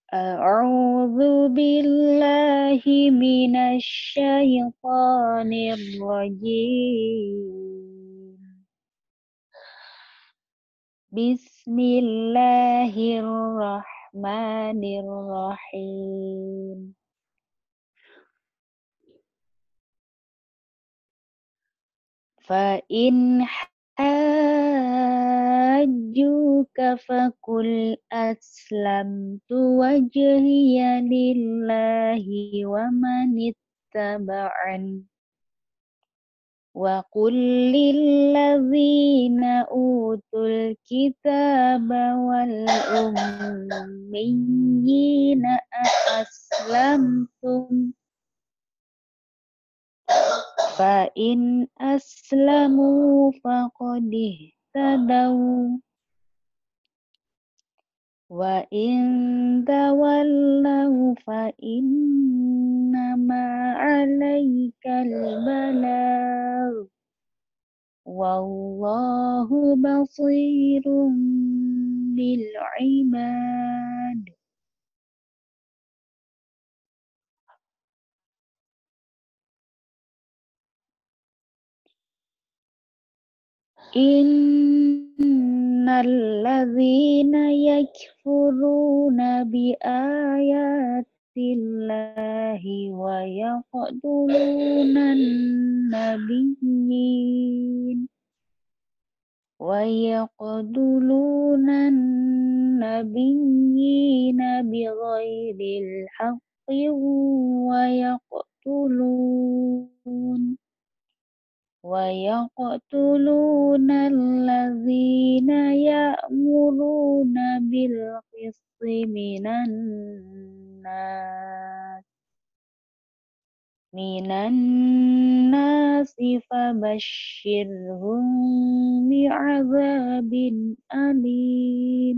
A'udzu billahi minasy syaithanir rajim. Bismillahirrahmanirrahim. Fa in hajjuka faqul aslamtu wajhiya lillahi wa manittaba'an. Wa qul lilladzina utul kitaba wal ummiyina aslamtum fa in aslamu faqad ihtadaw wa in tawallaw fa innama 'alaikal balagh wallahu basirun bil ibad. Innal ladzina yakfuruna bi ayatillahi wa yaqtulunan nabiyyin bighairil haqqi ويقتلون الذين يأمرون بالقسط من الناس فبشرهم بعذاب أليم.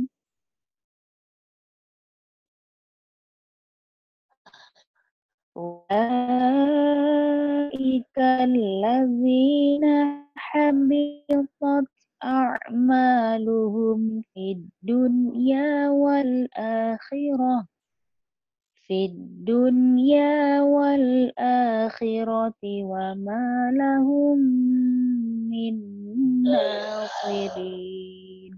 أولئك الذين حبطت أعمالهم في الدنيا والآخرة وما لهم من ناصرين.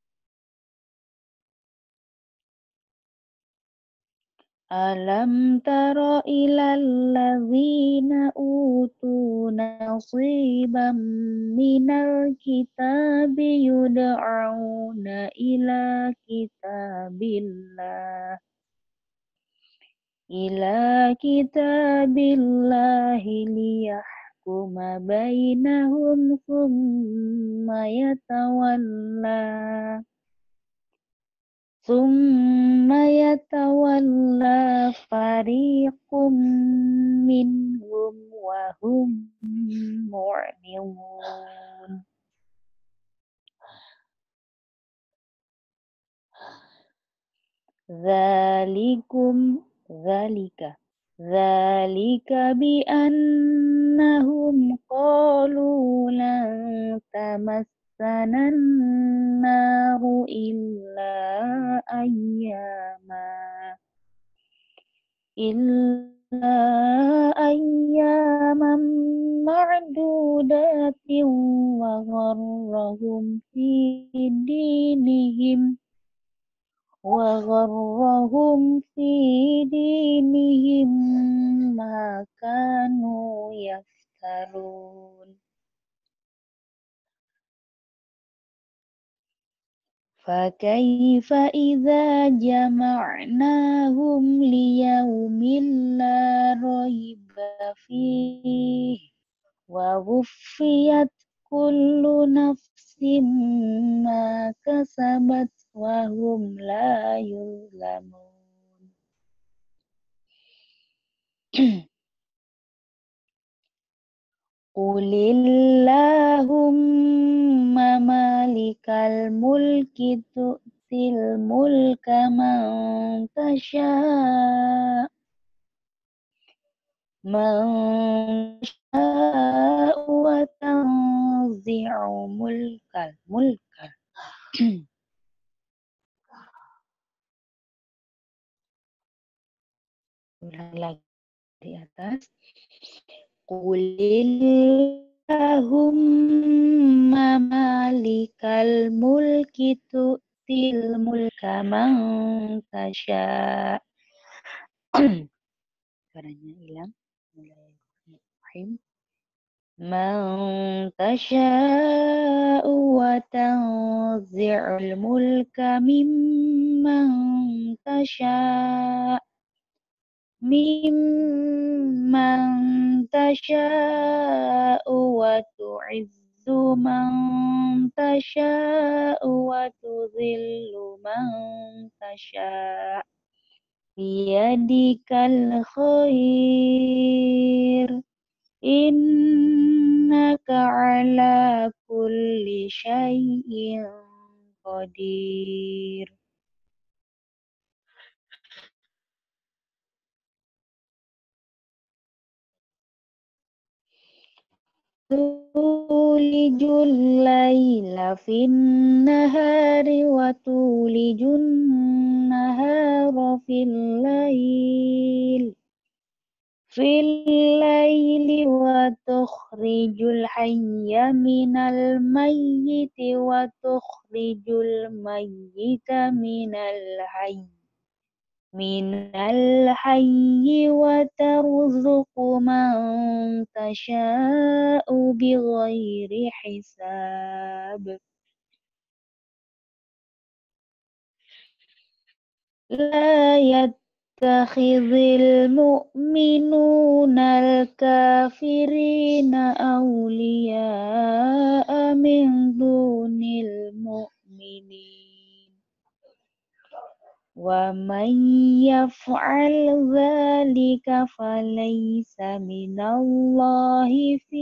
Alam tara ilal ladzina utu nasiban minal kitabi yud'auna ila kitabillahi liyahkuma bainahum thumma yatawalla fariqum minhum wa hum mu'ridun. Zalika bi annahum qalu lan tamassana an-naru illa ayyaman ma'dudatin wa gharrahum fi dinihim ma kanu yaftarun. Fakaifa idza jama'nahum liyaumin la raiba fihi wa wuffiyat kullu nafsin ma kasabat wa hum la yuzlamun. Qulillahumma malikal mulki tu'til mulka man tasha'u wa tanzi'u mulka Ulang lagi di atas. Qulillahumma malikal mulki tu'til mulka man tasha. Suaranya hilang. Bismillahirrahmanirrahim. Man tasha'u wa tanzi'ul mulka mimman tasha' mimman tasha'u wa tu'izzu man tasha'u wa tudhillu man tasha' biyadikal khair innaka ala kulli syai'in qadir. Tulijul laila fin nahari wa tulijun nahara fil laili wa tukhrijul hayya minal mayyiti wa tukhrijul mayyita minal hayyi wa tarzuqu man tasha'u bighairi hisab. La yattakhidhil mu'minuna al-kafirina awliya'a min dunil mu'minin. Wa man yaf'al dzalika falaysa minallahi fi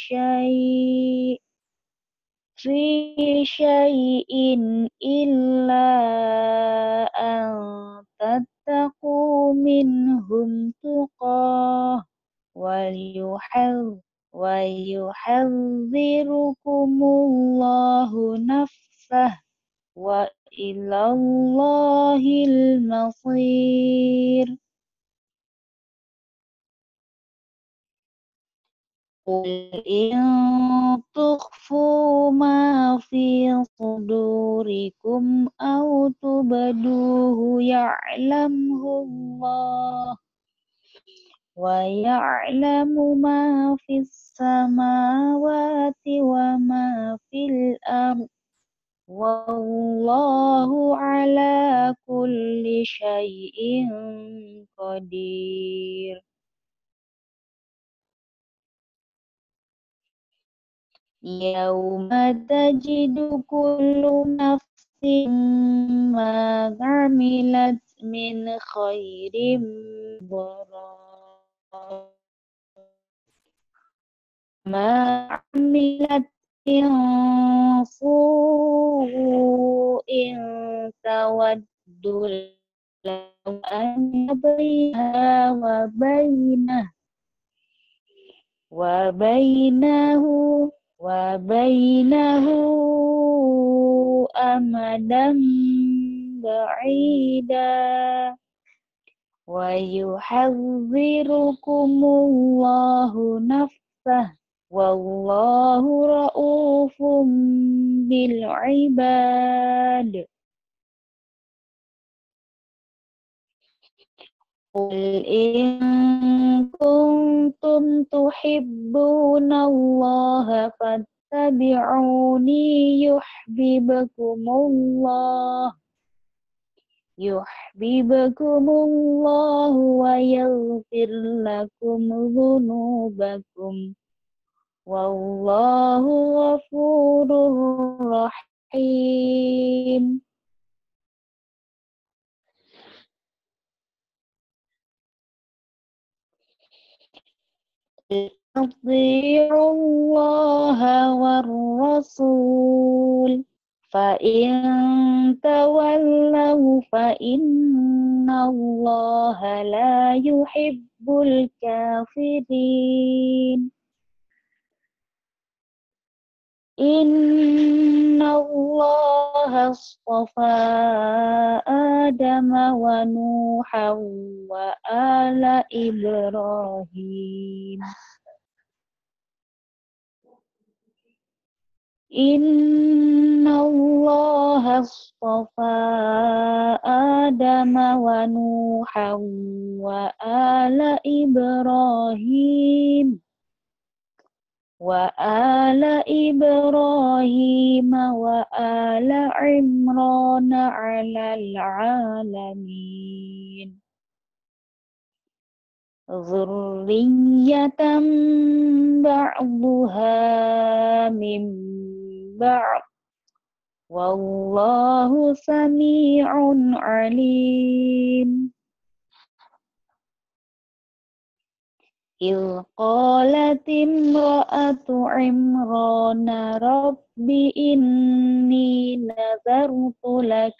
syai'in illa an tattaqu minhum tuqah wa yuhadhdhirukumullahu nafsah wa ilallahil masir. Qul in tukhfu ma fi sudurikum aw tubduhu ya'lamhu Allah wa ya'lamu ma fis samawati wa ma fil ardh wallahu ala kulli syai'in qadir. Yauma tajidu kullu nafsin ma 'amilat min khairin ma 'amilat min su'in tawaddu law anna bainaha wa bainahu amadan ba'ida wa yuhadhdhirukumullahu nafsah wallahu ra'ufum bil ibad. Qul in kuntum tuhibbunallaha fattabi'uni yuhibbukumullah wa yaghfir lakum dzunubakum wallahu ghafurur rahim. Athi'u Allah war rasul fa in tawallaw fa innallaha la yuhibbul kafirin. Innallaha astafa Adama wa Nuhan ونوحا وآل إبراهيم إن الله اصطفى آدم ونوحا وآل إبراهيم وآل عمران على العالمين ذرية بعضها من بعض والله سميع عليم إذ قالت امرأة عمران رب إني نذرت لك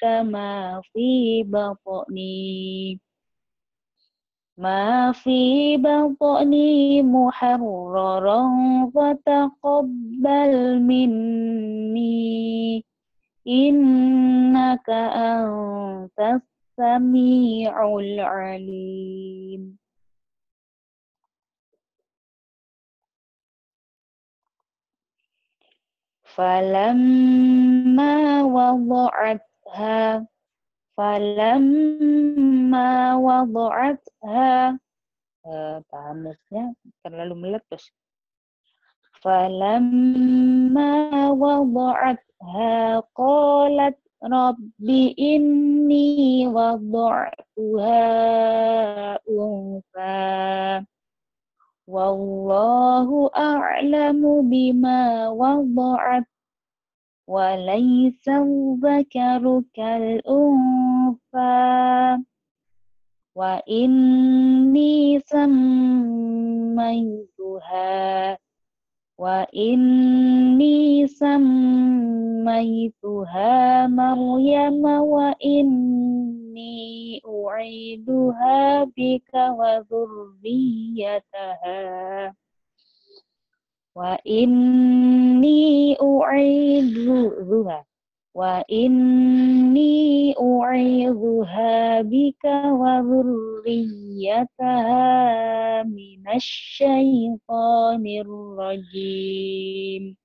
ما في بطني محررا فتقبل مني إنك أنت السميع العليم فلما وضعتها tamusnya terlalu meletus. فلما وضعتها قالت رب إني وضعتها أنثى والله أعلم بما وضعت وليس الذكر كالأنثى وإني سميتها مريم وإني أعيذها بك وذريتها من الشيطان الرجيم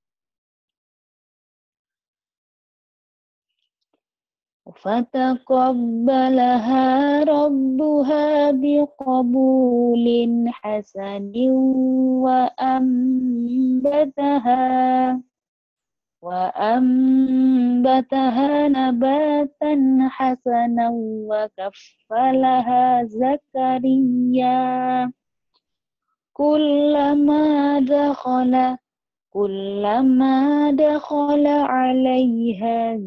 فتقبلها ربها بقبول حسن وأنبتها نباتا حسنا وكفلها زكريا كلما دخل عليها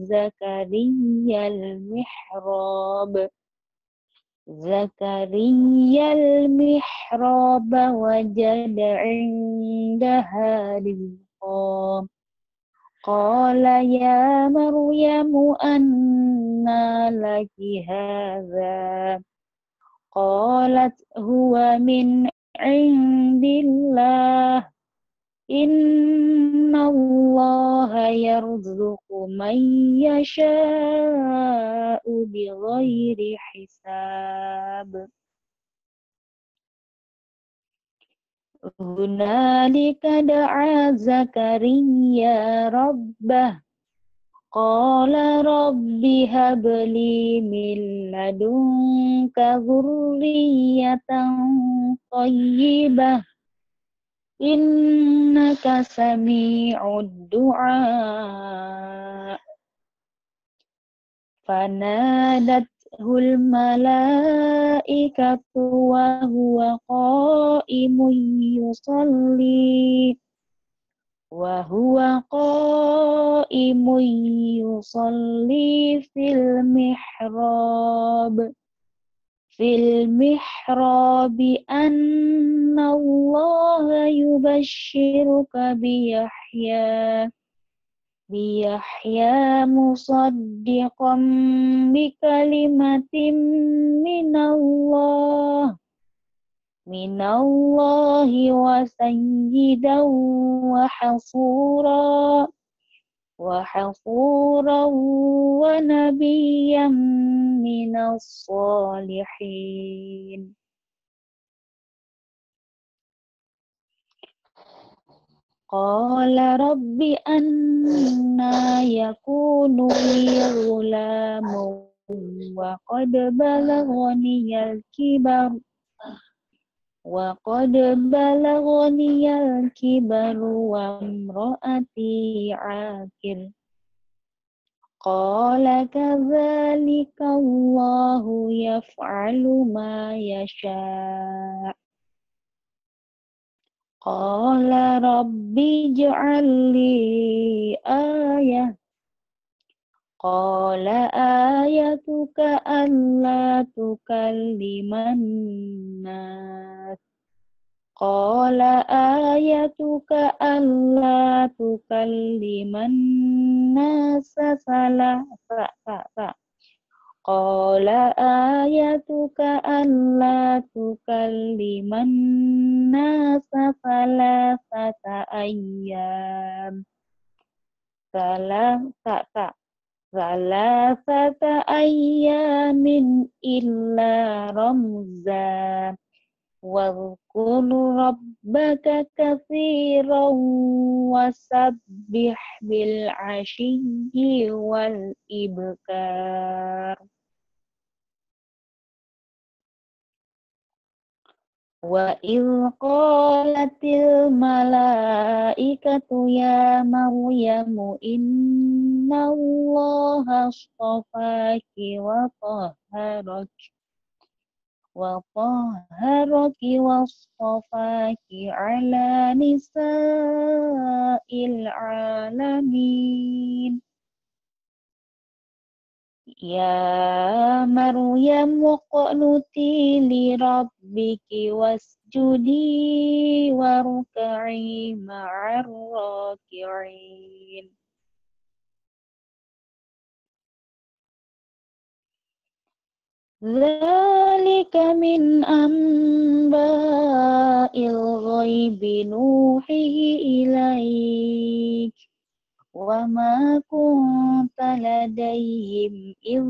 زكريا المحراب وجد عندها رزقا قال يا مريم أنى لك هذا قالت هو من عند الله إن الله يرزق من يشاء بغير حساب هنالك دعا زكريا ربه قال رب هب لي من لدنك ذرية طيبة إنك سميع الدعاء فنادته الملائكة وهو قائم يصلي في المحراب أن الله يبشرك بيحيى مصدقا بكلمة من الله وسيدا وحصورا ونبيا من الصالحين. قال رب أنى يكون لي غلام وقد بلغني الكبر وامرأتي عاقر. قال كذلك الله يفعل ما يشاء. قال رب اجعل لي آية. قال آيتك ألا تكلم الناس. قال آيتك ألا تكلم الناس ثلاثة. قال آيتك ألا تكلم الناس ثلاثة أيام إلا رمزا. واذكر ربك كثيرا وسبح بالعشي والإبكار. وإذ قالت الملائكة يا مريم إن الله اصطفاك وطهرك واصطفاك على نساء العالمين. يا مريم اقنتي لربك واسجدي واركعي مع الراكعين. ذلك من أنباء الغيب نوحيه إليك وما كنت لديهم إذ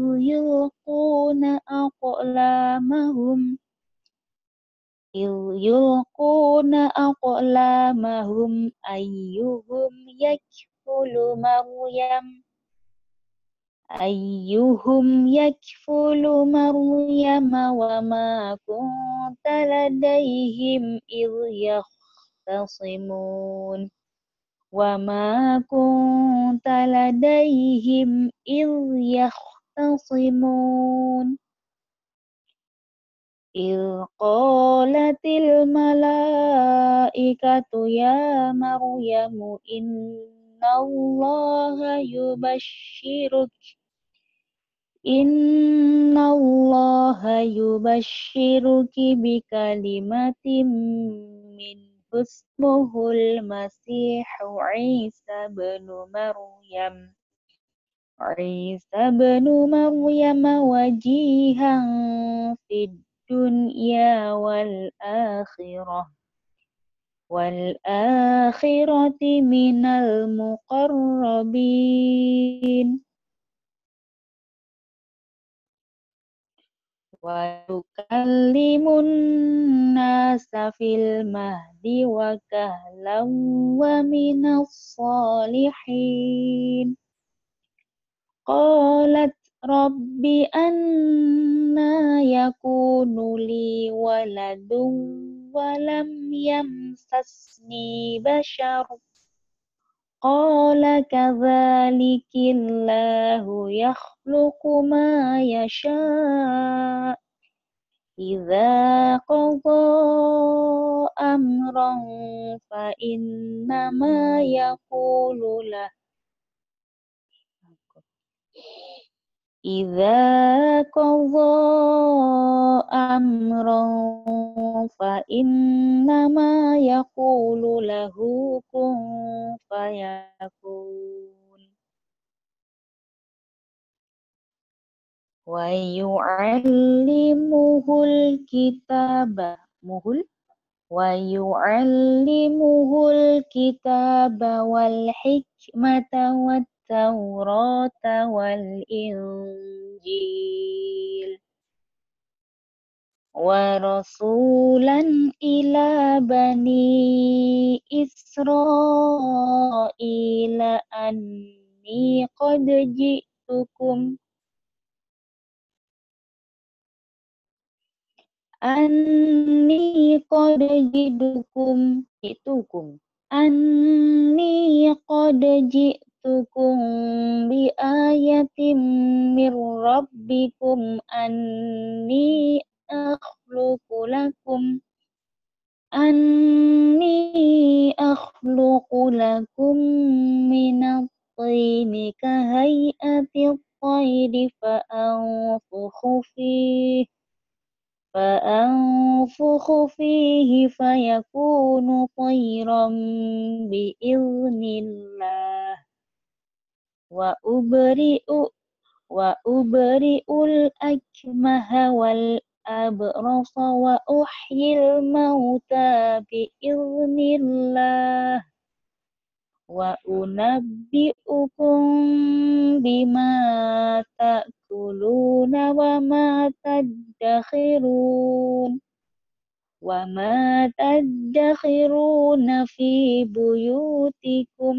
يلقون أقلامهم أيهم يكفل مريم وما كنت لديهم إذ يختصمون. إذ قالت الملائكة يا مريم إن الله يبشرك بكلمة منه اسمه المسيح عيسى بن مريم وجيها في الدنيا والآخرة من المقربين. ويكلم الناس في المهد وكهلا ومن الصالحين. قالت رب أنى يكون لي ولد ولم يمسسني بشر. قال كذلك الله يخلق ما يشاء إذا قضى أمرا فإنما يقول له كن فيكون. ويعلمه الكتاب والحكمة والتوراة والإنجيل. wa rasulan ila bani Israila anni qad jitukum anni qad jitukum bi ayatim mir rabbikum anni akhluqu lakum anni akhluqu lakum minat tini kahayati tayri فأنفخ فيه فيكون طيرا بإذن الله وأبرئ الأكمه والأبرص وأحيي الموتى بإذن الله وأنبئكم بما تأكلون وما تدخرون في بيوتكم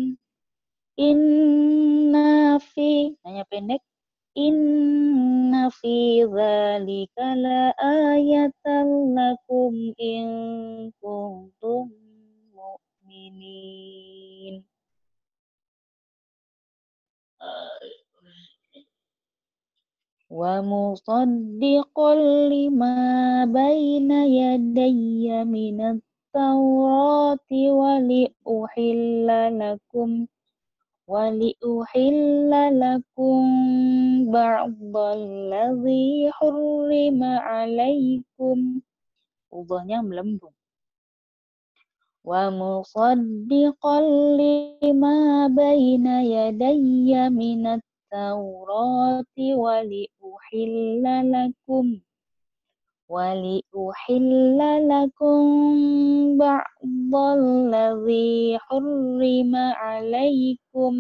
inna fi dzalika la ayatan lakum in kuntum mu'minin. Wa musaddiqan lima baina yadayya minat tawrati wa liuhilla lakum ba'dalladzi hurrima alaikum. Ubahnya melembung. Wa musaddiqan lima baina yadayya minat tawrati wa liuhilla lakum ba'dalladzi hurrima alaikum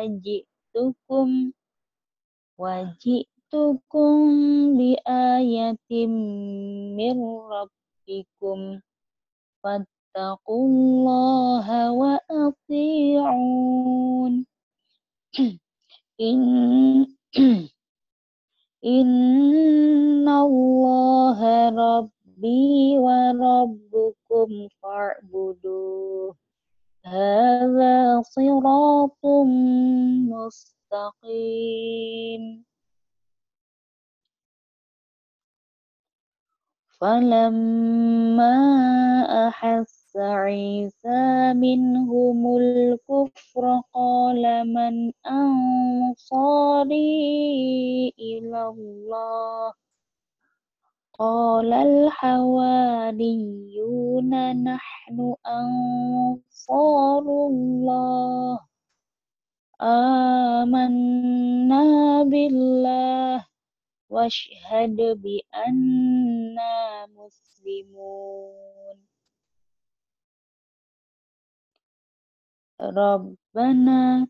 wajitukum bi ayatin mir rabbikum fattaqullaha wa ati'un. Innallaha rabbi wa rabbukum fa'buduh. Hadza shiratum mustaqim. Falamma ahassa Isa minhumul kufra qala man ansari ilallah qala al-hawariyuna nahnu ansarullah amanna billah washhad bi anna muslimun. Rabbana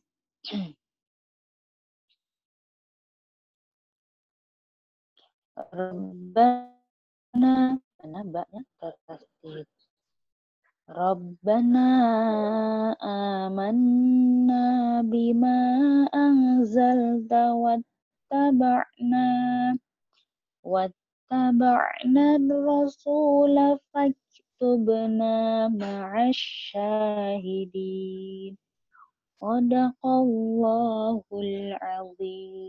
mana mbaknya terpasti. Rabbana amanna bima anzalta wattaba'na ar-rasula faktubna ma'asy syahidin. Shadaqallahul azim.